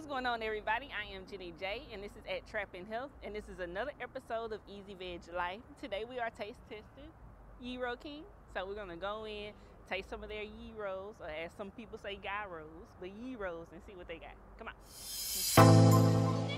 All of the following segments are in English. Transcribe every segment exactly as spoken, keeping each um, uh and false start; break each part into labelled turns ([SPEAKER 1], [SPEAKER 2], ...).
[SPEAKER 1] What's going on, everybody? I am Jenny J, and this is at Trappinghealth, and this is another episode of Easy Veg Life. Today we are taste testing Gyro King. So we're gonna go in, taste some of their gyros, or as some people say, gyros, but gyros, and see what they got. Come on.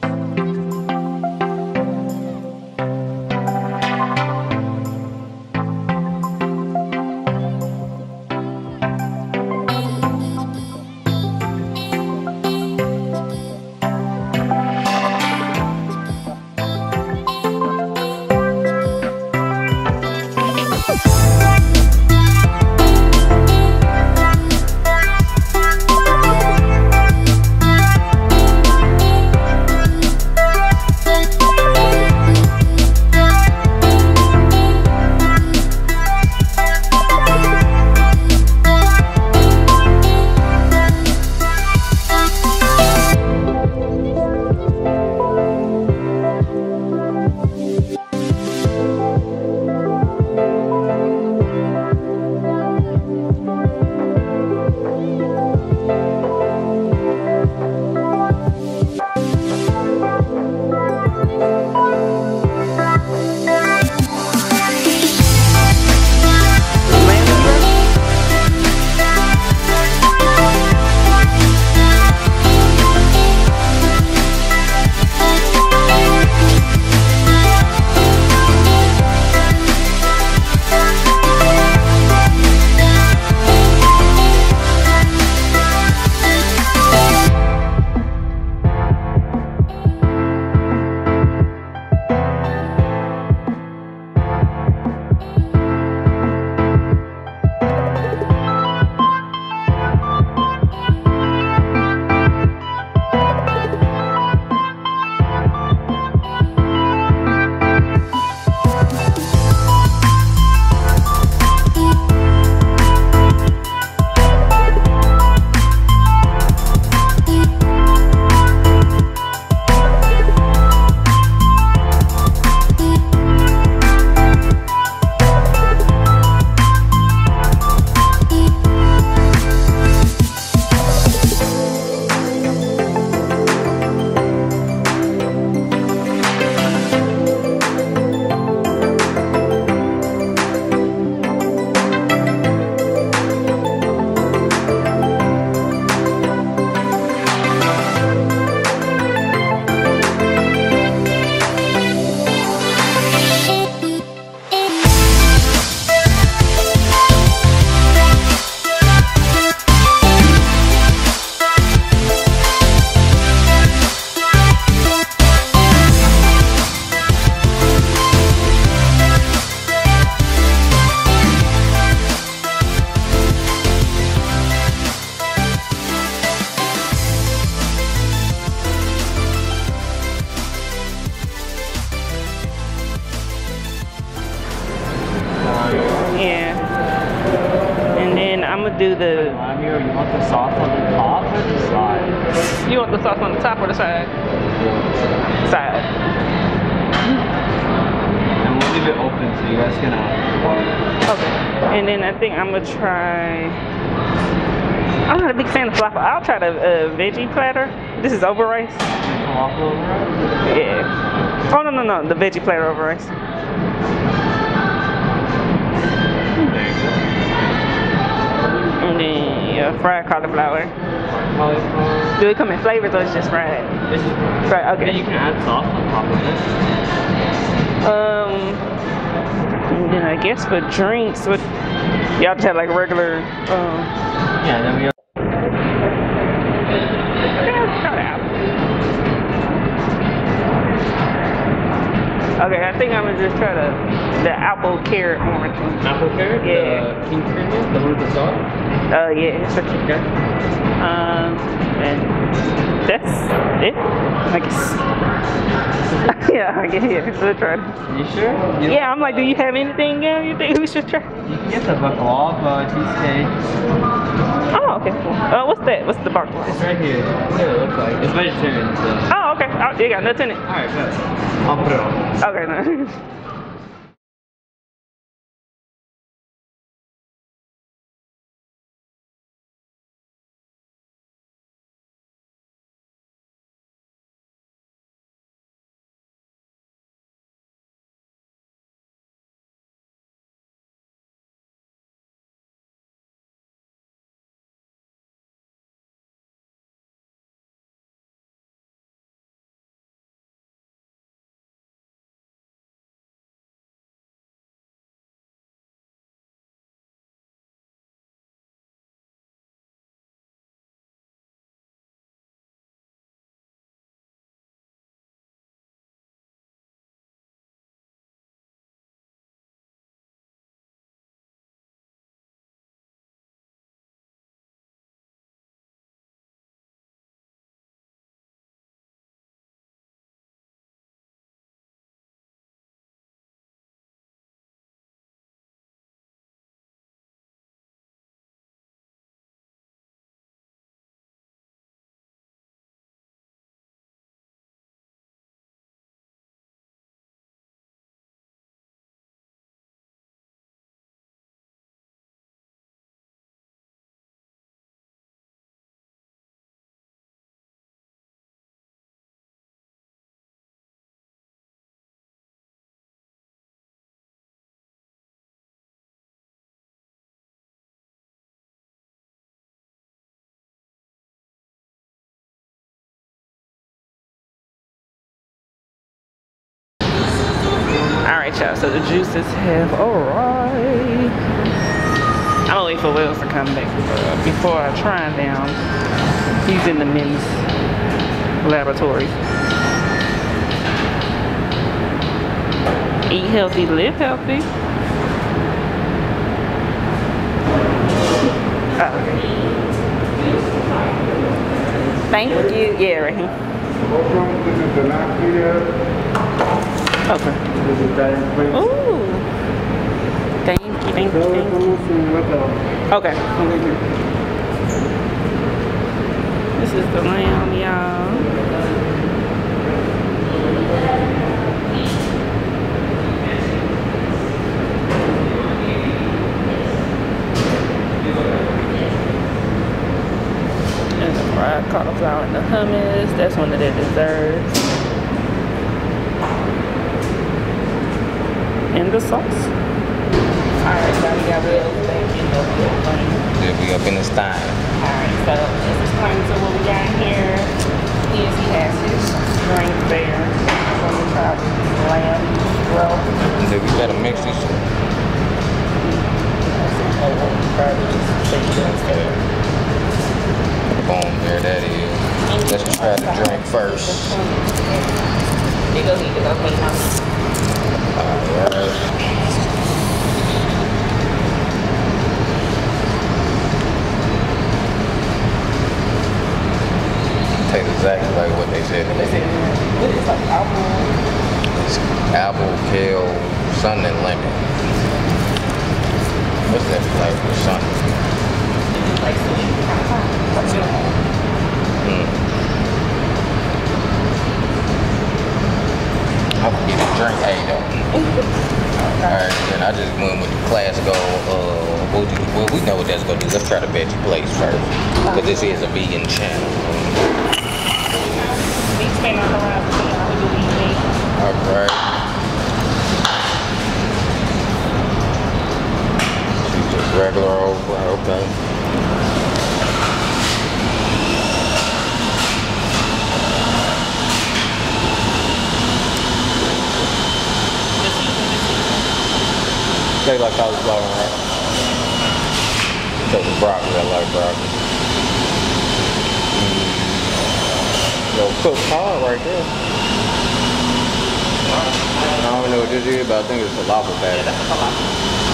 [SPEAKER 1] Yeah. And then I'm gonna do the.
[SPEAKER 2] You want the sauce on the top or the side?
[SPEAKER 1] You want the sauce on the top or the side? Side.
[SPEAKER 2] And we'll leave it open so you guys can uh,
[SPEAKER 1] Okay. And then I think I'm gonna try. I'm not a big fan of falafel. I'll try the uh, veggie platter. This is over rice.
[SPEAKER 2] falafel over rice?
[SPEAKER 1] Yeah. Oh no no no, the veggie platter over rice. And then yeah, fried cauliflower.
[SPEAKER 2] Cauliflower.
[SPEAKER 1] Do it come in flavors or it's just fried?
[SPEAKER 2] It's just fried.
[SPEAKER 1] Fried, okay.
[SPEAKER 2] Then you can add sauce on top of it.
[SPEAKER 1] Um, and then I guess for drinks, what y'all just have like regular. Um,
[SPEAKER 2] yeah, then we.
[SPEAKER 1] Okay, I think I'm gonna just try the the apple carrot orange one.
[SPEAKER 2] Apple carrot?
[SPEAKER 1] Yeah.
[SPEAKER 2] The king carrot? The one with the sauce?
[SPEAKER 1] Uh, yeah. It's okay.
[SPEAKER 2] Okay.
[SPEAKER 1] Um, and that's it. I guess. yeah, I guess. Yeah, we'll try it.
[SPEAKER 2] You sure? You
[SPEAKER 1] yeah, I'm like, do you have anything? Yeah, you think we should try?
[SPEAKER 2] You can get the baklava cheesecake.
[SPEAKER 1] Oh, okay, cool. Uh, what's that? What's the baklava?
[SPEAKER 2] It's right here. That's what it looks like. It's vegetarian, so.
[SPEAKER 1] Oh, okay. Oh, you got nuts in it.
[SPEAKER 2] All right, good. I'll put it on.
[SPEAKER 1] Okay, no. Alright, y'all, so the juices have arrived. I'm gonna wait for Wells to come back uh, before I try them. He's in the men's laboratory. Eat healthy, live healthy. Oh, okay. Thank you. Yeah, right here. Okay. Ooh. Thank you, thank you, thank you. Okay. This is the lamb, y'all. And the fried cauliflower and the hummus. That's one of their desserts. And the sauce. Alright, so we got Will back in the thing.
[SPEAKER 3] Yeah, we up in this time.
[SPEAKER 1] Alright, so let's explain to what we got here. Is he has his drink there. From the top, lamb, roll.
[SPEAKER 3] And then we gotta mix these. Boom, there that is. Let's try the drink first.
[SPEAKER 1] They go eat it, okay, now.
[SPEAKER 3] Alright. Tastes exactly like what they said.
[SPEAKER 1] They said, what is it, like apple?
[SPEAKER 3] It's apple, kale, sun, and lemon. What's that flavor? Sun.
[SPEAKER 1] Like sweet, kind of fun. Like you know.
[SPEAKER 3] Mm. I forget the drink A though. Alright, then I just went with the classical, uh, what you, well, we know what that's gonna do. Let's try the veggie place first. Because this is a vegan channel.
[SPEAKER 1] We spend our lives doing how we do eating.
[SPEAKER 3] Alright. She's just regular old fry, okay. They like cauliflower, right? Because of broccoli, I like broccoli. Mm. Yo, cooked hard right there. I don't know what this is, but I think it's falafel batter.
[SPEAKER 1] Yeah, that's a falafel.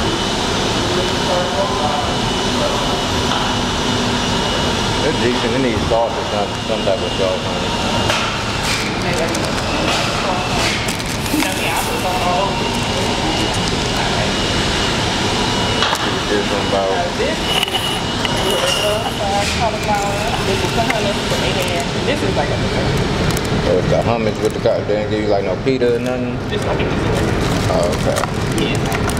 [SPEAKER 3] It's decent. It needs sauce or something, some type of sauce on it.
[SPEAKER 1] Maybe I need sauce. You know, the apples on all.
[SPEAKER 3] This one about.
[SPEAKER 1] Uh, this is regular fried cauliflower. This is the hummus that they had. This is like a dessert.
[SPEAKER 3] So it's the hummus with the cut. They didn't give you like no pita or nothing?
[SPEAKER 1] This one is dessert.
[SPEAKER 3] Oh, okay.
[SPEAKER 1] Yeah.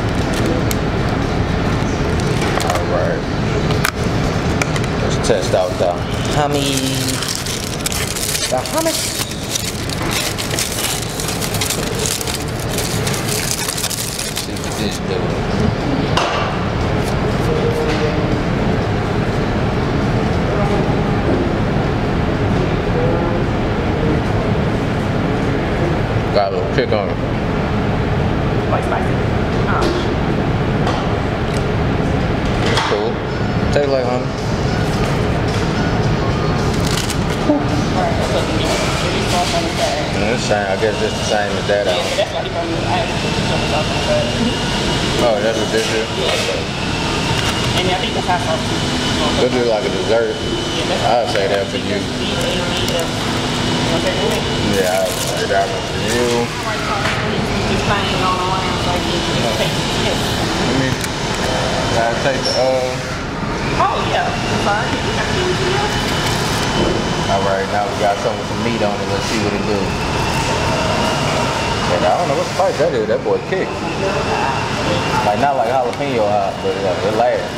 [SPEAKER 3] Alright. Let's test out the hummus. The hummus. See what this doing. Got a little kick on it.
[SPEAKER 1] Quite spicy. Oh.
[SPEAKER 3] Cool. Tastes like honey.
[SPEAKER 1] Alright, so the maybe sauce on the side.
[SPEAKER 3] Mm, it's same. I guess it's the same as that.
[SPEAKER 1] Yeah,
[SPEAKER 3] Out.
[SPEAKER 1] that's why he probably I had to put the sauce on the side.
[SPEAKER 3] Oh, that's what this is?
[SPEAKER 1] Yeah.
[SPEAKER 3] Okay.
[SPEAKER 1] And I think the hot sauce too.
[SPEAKER 3] This is like a dessert.
[SPEAKER 1] Yeah, that's
[SPEAKER 3] I'll say that for you. Yeah, I'll say that one for you. Let me, gotta take the, uh...
[SPEAKER 1] Oh, yeah. Fine.
[SPEAKER 3] Alright, now we got something with some meat on it. Let's see what it do. And I don't know what spice that is. That boy kick. Like, not like jalapeno hot, but it, it lasts.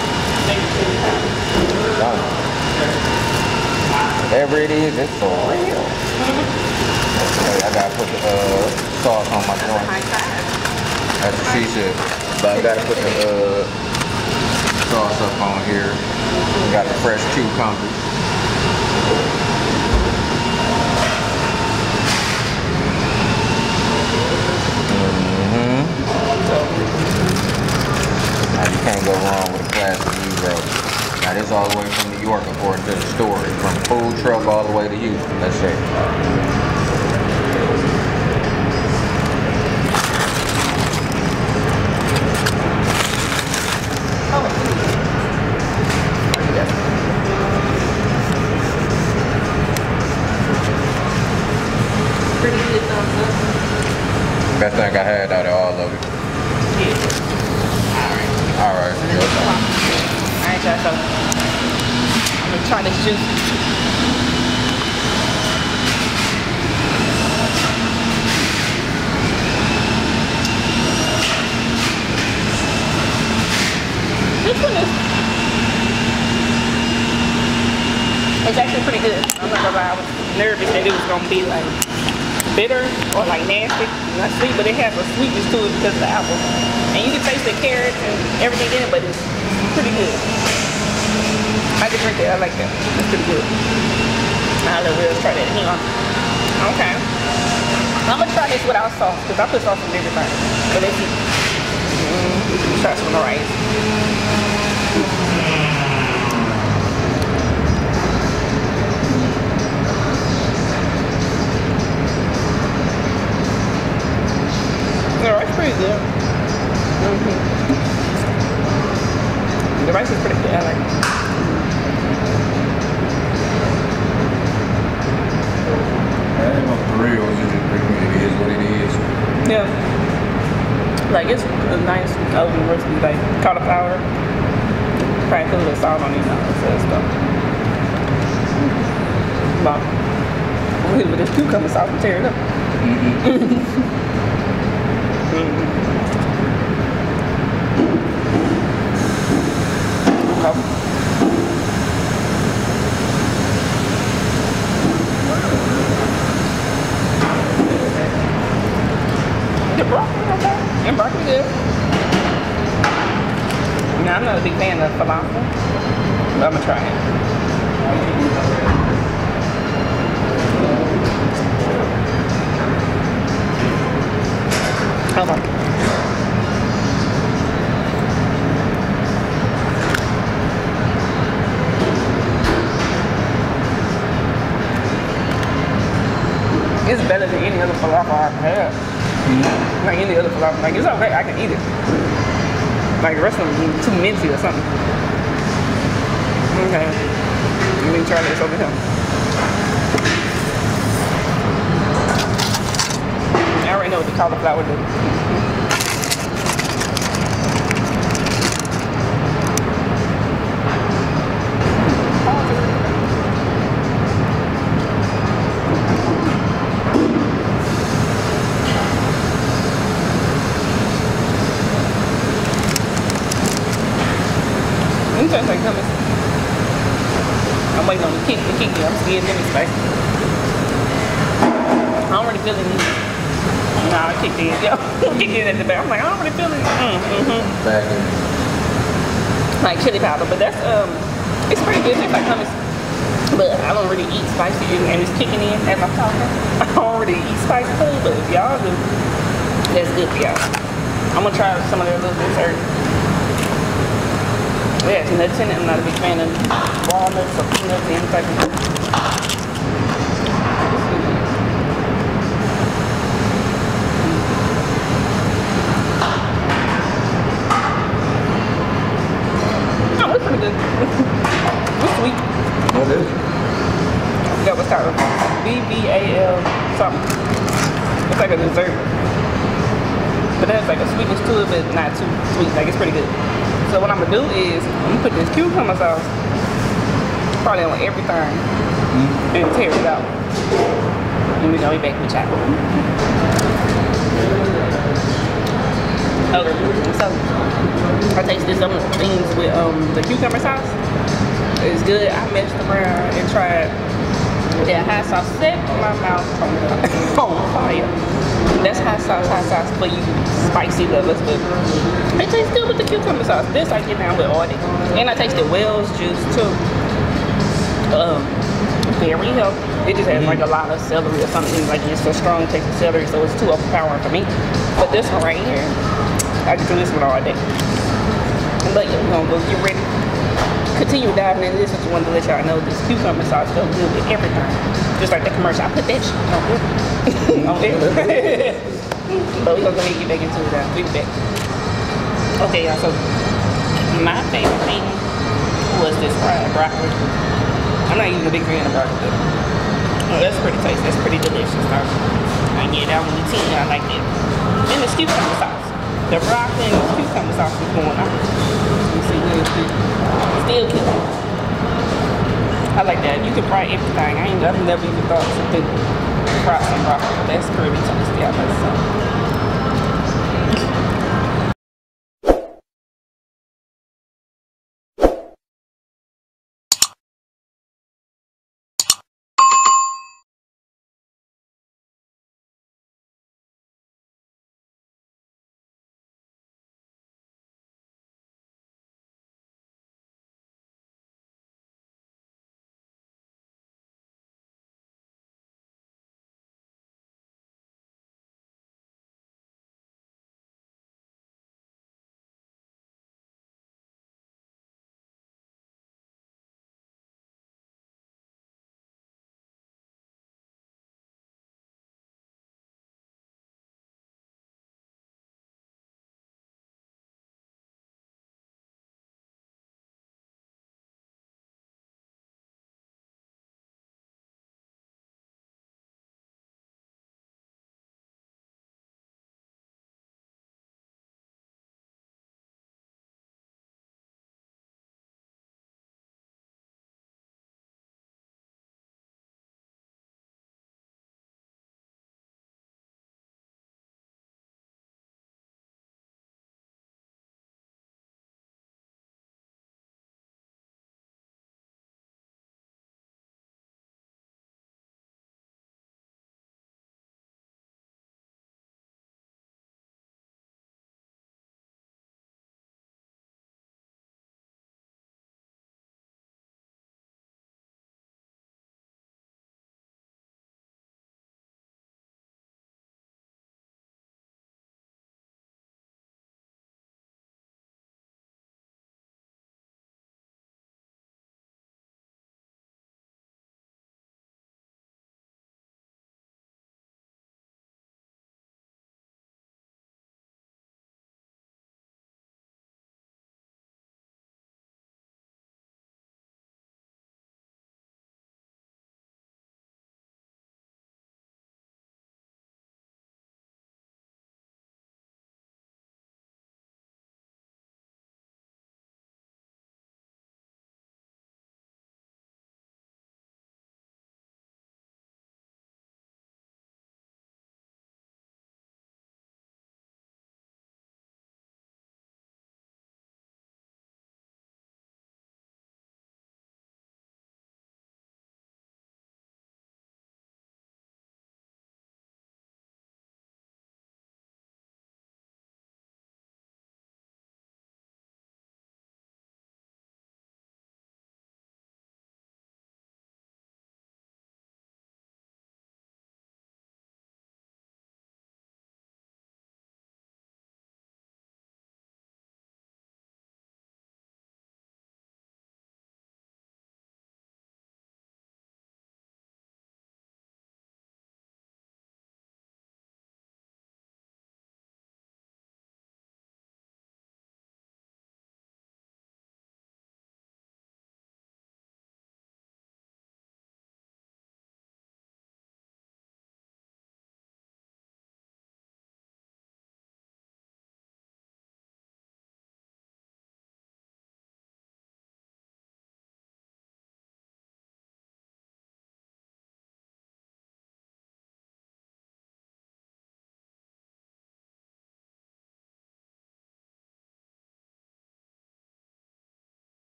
[SPEAKER 3] Done. Whatever it is, it's for real. Okay, I gotta put the uh, sauce on my joint. That's what she said. But I gotta put the uh, sauce up on here. We got the fresh cucumbers. Mm-hmm. way to you. Let's say.
[SPEAKER 1] Pretty good thumbs up.
[SPEAKER 3] Best thing I had out of all of it.
[SPEAKER 1] Yeah. Alright.
[SPEAKER 3] Alright.
[SPEAKER 1] Alright, guys, so I'm gonna try this juice. This one is it's actually pretty good. I'm not gonna lie, I was nervous that it was gonna be like bitter or like nasty, not sweet, but it has a sweetness to it because of the apple. And you can taste the carrots and everything in it, but it's pretty good. I can drink that, I like that. It's pretty good. Now let's try that. Hang on. Okay. I'm gonna try this without sauce, because I put sauce in everything. But let's see. Mm, try some of the rice. The rice is pretty good. Mm-hmm. The rice is pretty good. I like it.
[SPEAKER 3] For real, it is what it is.
[SPEAKER 1] Yeah. Like it's a nice oven recipe, like cauliflower. Probably put a little salt on it and all that stuff. Wow. With this cucumber sauce and tear it up. Mm-hmm. The broccoli, okay. And broccoli good. Now, I'm not a big fan of falafel, but I'm gonna try it. Hold on. It's better than any other falafel I've had. Mm-hmm. Like any other falafel. Like, it's okay, I can eat it. Like, the rest of them too minty or something. Okay. Let me try this over here. I already know what the cauliflower do. It tastes like hummus. I'm waiting on the kick, the kick, I'm scared of this spicy. I don't really feel it either. Nah, I kicked in, yo. Kicked in at the back. I'm like, I don't really feel it. Mm, mm-hmm.
[SPEAKER 3] Back in.
[SPEAKER 1] Like chili powder, but that's, um, it's pretty good. It tastes like hummus. But I don't really eat spicy, and it's kicking in as I'm talking. I don't really eat spicy food, but if y'all do, that's good for y'all. I'm gonna try some of their little dessert. It has nuts in it. I'm not a big fan of walnuts or peanuts or any type of nut. Oh, it's pretty good. It's sweet.
[SPEAKER 3] What is it?
[SPEAKER 1] I forgot what's called. B B A L something. It's like a dessert. But there's like a sweetness to it, but not too sweet. Like, it's pretty good. So what I'm gonna do is I'm gonna put this cucumber sauce probably on everything mm-hmm. and tear it out. And we're gonna be back with y'all. Okay, so I tasted some of the things with um the cucumber sauce. It's good. I messed around and tried that hot sauce. Set my mouth on, on fire. That's hot sauce, hot sauce for you spicy lovers, but it tastes good with the cucumber sauce. This I get down with all it. And I tasted Wells juice too. Um, very healthy. It just has like a lot of celery or something. Like, it's a strong taste of celery, so it's too overpowering for me. But this one right here, I can do this one all day. But yeah, we're gonna go get ready. continue diving into this, I just wanted to let y'all know this cucumber sauce goes good with everything. Just like the commercial. I put that shit on everything. On everything. But we're gonna go ahead and get back into it now. We'll be back. Okay, y'all, so my favorite thing was this fried broccoli. I'm not even a big fan of broccoli. Oh, that's pretty tasty. That's pretty delicious. I get that one to ten. I like that. And the cucumber sauce. The broccoli and the cucumber sauce is going on. You see, still cooking. I like that. You can fry everything. I ain't, I've never even thought to do fry some broccoli. That's pretty tasty. I must say.